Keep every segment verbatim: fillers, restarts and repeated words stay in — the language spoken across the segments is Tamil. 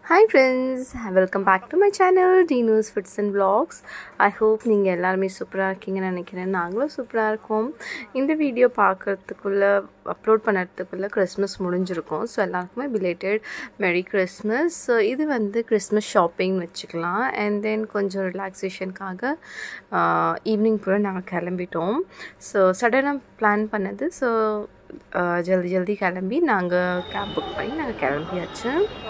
Hi friends, welcome back to my channel Dino's Foods and Vlogs. I hope நீங்க எல்லாரும் சூப்பரா இருக்கீங்கன்னு நினைக்கிறேன். நாங்களும் சூப்பரா இருக்கோம். இந்த வீடியோ பார்க்கிறதுக்குள்ள அப்லோட் பண்ணறதுக்குள்ள கிறிஸ்மஸ் முடிஞ்சிருக்கும். சோ எல்லாருக்குமே belated Merry Christmas. So இது வந்து கிறிஸ்மஸ் ஷாப்பிங் வெச்சுக்கலாம். And then கொஞ்சம் ரிலாக்சேஷனுக்காக ஈவினிங் போல நாங்க கிளம்பிட்டோம். சோ சடனா பிளான் பண்ணது. சோ ஜல்தி ஜல்தி கிளம்பி நாங்க கேப் புக் பண்ணி நாங்க கிளம்பியாச்சு.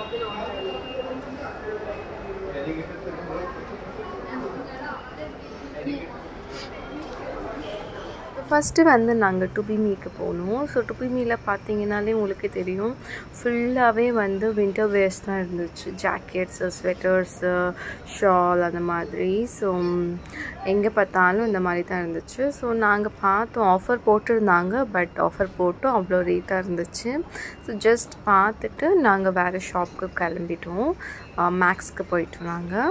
ஃபர்ஸ்ட் வந்து நாங்கள் டுபிமிக்கு போனோம். ஸோ டுபிமியில் பார்த்தீங்கன்னாலே உங்களுக்கு தெரியும் ஃபுல்லாகவே வந்து வின்டர் வேர்ஸ் தான் இருந்துச்சு. ஜாக்கெட்ஸு, ஸ்வெட்டர்ஸு, ஷால் அந்த மாதிரி. ஸோ எங்கே பார்த்தாலும் இந்த மாதிரி தான் இருந்துச்சு. ஸோ நாங்கள் பார்த்தோம், ஆஃபர் போட்டிருந்தாங்க. பட் ஆஃபர் போட்டும் அவ்வளோ ரேட்டாக இருந்துச்சு. ஸோ ஜஸ்ட் பார்த்துட்டு நாங்கள் வேறு ஷாப்புக்கு கிளம்பிட்டோம். மேக்ஸ்க்கு போயிட்டோம் நாங்கள்.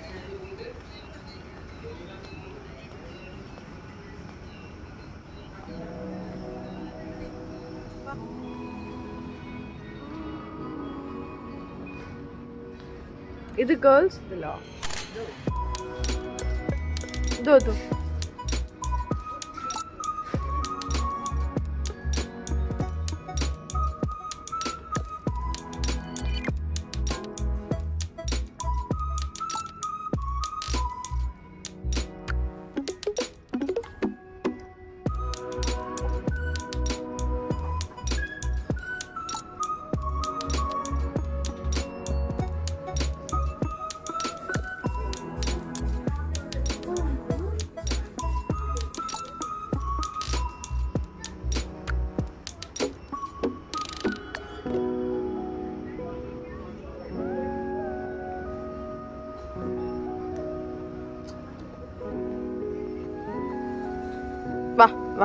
இது गर्ल्स दिला दो दो வா வா.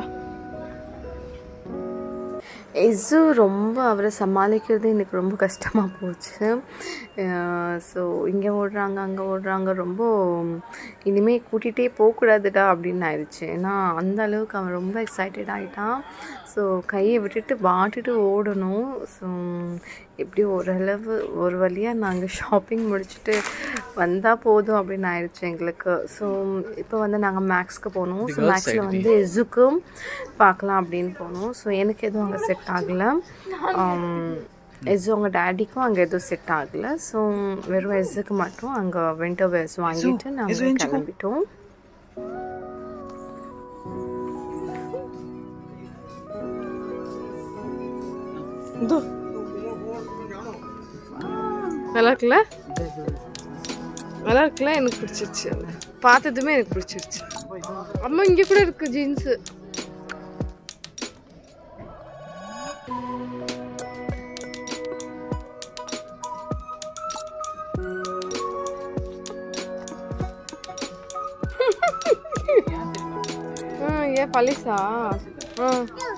எஸ்ஸு ரொம்ப அவரை சமாளிக்கிறது எனக்கு ரொம்ப கஷ்டமாக போச்சு. ஸோ இங்கே ஓடுறாங்க, அங்கே ஓடுறாங்க. ரொம்ப இனிமேல் கூட்டிகிட்டே போகக்கூடாதுடா அப்படின்னு ஆயிடுச்சு. ஏன்னா அந்த அளவுக்கு அவன் ரொம்ப எக்ஸைட்டட் ஆகிட்டான். ஸோ கையை விட்டுட்டு பாட்டுட்டு ஓடணும். ஸோ எப்படி ஓரளவு ஒரு வழியாக நாங்கள் ஷாப்பிங் முடிச்சுட்டு வந்தால் போதும் அப்படின்னு ஆயிடுச்சு எங்களுக்கு. ஸோ இப்போ வந்து நாங்கள் மேக்ஸ்க்கு போனோம். ஸோ மேக்ஸில் வந்து எஸ்ஸுக்கும் பார்க்கலாம் அப்படின்னு போனோம். ஸோ எனக்கு எதுவும் அங்கே செட் ஆகலை. எஸ்ஸு அவங்க டேடிக்கும் அங்கே எதுவும் செட் ஆகலை. ஸோ வெறும் எஸ்ஸுக்கு மட்டும் அங்கே வின்டர் வேர்ஸ் வாங்கிட்டு நாங்கள் கிளம்பிட்டோம். நல்லா இருக்குல்ல, நல்லா இருக்குல்ல. எனக்கு பிடிச்சிருச்சு, பார்த்ததுமே எனக்கு பிடிச்சிருச்சு. அம்மா இங்கே கூட இருக்கு ஜீன்ஸு. ஏன் பழிசா? ஆ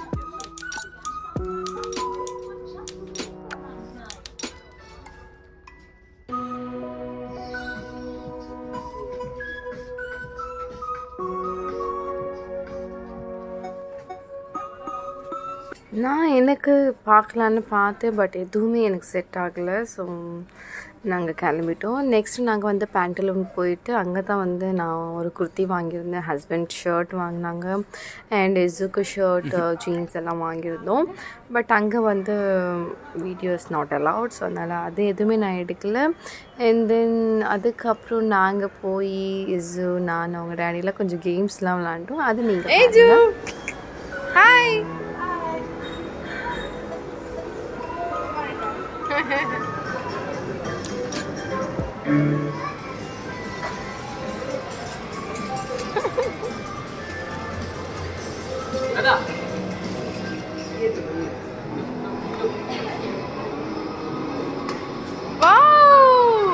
நான் எனக்கு பார்க்கலான்னு பார்த்தேன். பட் எதுவுமே எனக்கு செட் ஆகலை. ஸோ நாங்கள் கிளம்பிட்டோம். நெக்ஸ்ட் நாங்கள் வந்து பேண்டலூன் போயிட்டு அங்கே தான் வந்து நான் ஒரு குர்த்தி வாங்கியிருந்தேன். ஹஸ்பண்ட் ஷர்ட் வாங்கினாங்க. அண்ட் எஸ்ஸுக்கு ஷர்ட், ஜீன்ஸ் எல்லாம் வாங்கியிருந்தோம். பட் அங்கே வந்து வீடியோஸ் நாட் அலவுட். ஸோ அதனால் அது எதுவுமே நான் எடுக்கலை. அண்ட் தென் அதுக்கப்புறம் நாங்கள் போய் எஸ்ஸு, நான், அவங்க டேடியில் கொஞ்சம் கேம்ஸ்லாம் விளாண்டோம். அது நீங்கள் hi ada wow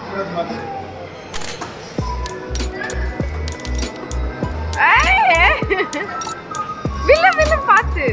eh villa villa paathu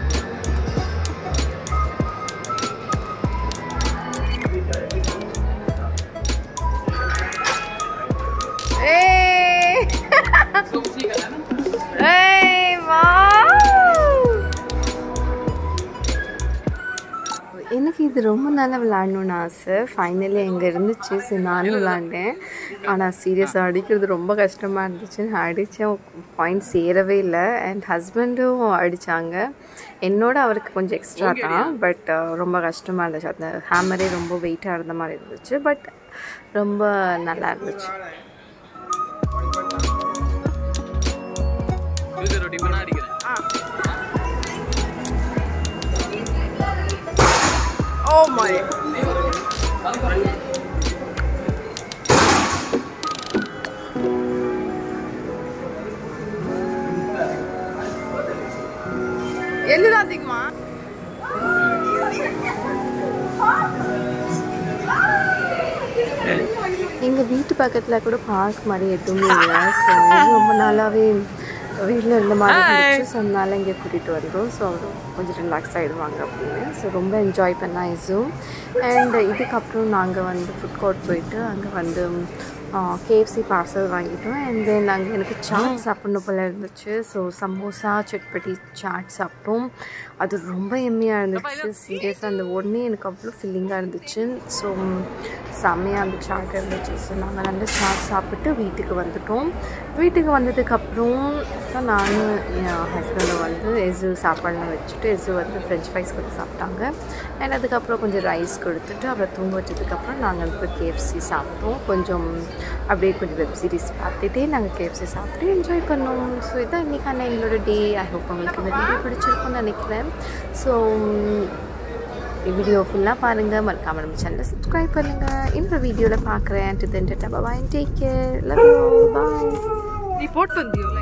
hey wow இது ரொம்ப நாளாக விளாடணுன்னு ஆசை. ஃபைனலி எங்கே இருந்துச்சு. ஸோ நானும் விளாண்டேன். ஆனால் சீரியஸாக அடிக்கிறது ரொம்ப கஷ்டமாக இருந்துச்சு. நான் அடித்தேன், பாயிண்ட் சேரவே இல்லை. அண்ட் ஹஸ்பண்டும் அடித்தாங்க. என்னோட அவருக்கு கொஞ்சம் எக்ஸ்ட்ரா தான். பட் ரொம்ப கஷ்டமாக இருந்துச்சு. அந்த ஹேமரே ரொம்ப வெயிட்டாக இருந்த மாதிரி இருந்துச்சு. பட் ரொம்ப நல்லா இருந்துச்சு. Oh my. எல்லுடா அதிகமா எங்கள் வீட்டு பக்கத்தில் கூட பார்க் மாதிரி எதுவுமே இல்லை. ஸோ ரொம்ப நாளாகவே வீட்டில் இருந்த மாதிரி இருந்துச்சு. ஸோ அதனால இங்கே கூட்டிகிட்டு வந்தோம். ஸோ கொஞ்சம் ரிலாக்ஸ் ஆகிடுவாங்க அப்படின்னு. ஸோ ரொம்ப என்ஜாய் பண்ணால் இஸும். அண்ட் இதுக்கப்புறம் நாங்கள் வந்து ஃபுட் கோர்ட் போயிட்டு அங்கே வந்து கேஎஃப்சி பார்சல் வாங்கிட்டோம். அண்ட் தென் அங்கே எனக்கு சாட் சாப்பிட்ணும் போல் இருந்துச்சு. ஸோ சமோசா சட்பட்டி சாட் சாப்பிட்டோம். அது ரொம்ப எம்மியாக இருந்துச்சு. சீரியஸாக அந்த உடனே எனக்கு அவ்வளோ ஃபீலிங்காக இருந்துச்சு. ஸோ செம்மையாக அந்த சாட் இருந்துச்சு. ஸோ நாங்கள் நல்ல சாட் சாப்பிட்டு வீட்டுக்கு வந்துட்டோம். வீட்டுக்கு வந்ததுக்கப்புறம் தான் நானும் என் ஹஸ்பண்டை வந்து எஸு சாப்பாடுலாம் வச்சுட்டு எஸு வந்து ஃப்ரெஞ்ச் ஃப்ரைஸ் கொஞ்சம் சாப்பிட்டாங்க. அண்ட் அதுக்கப்புறம் கொஞ்சம் ரைஸ் கொடுத்துட்டு அப்புறம் தூங்க வச்சதுக்கப்புறம் நாங்கள் இப்போ கேஎஃப்சி சாப்பிட்டோம். கொஞ்சம் அப்படியே கொஞ்சம் வெப் சீரிஸ் பார்த்துட்டே நாங்கள் கேஎஃப்சி சாப்பிட்டு என்ஜாய் பண்ணோம். ஸோ இதான் இன்றைக்கான எங்களோட டே. ஐ ஹோப் உங்களுக்கு இந்த வீடியோ பிடிச்சிருக்கும்னு நினைக்கிறேன். ஸோ வீடியோ ஃபுல்லாக பாருங்கள். மறக்காம நம்ம சேனலை சப்ஸ்கிரைப் பண்ணுங்கள். இந்த வீடியோவில் பார்க்குறேன். டு then tata bye, take care, love you, bye. நீ போட்டு வந்தியோ?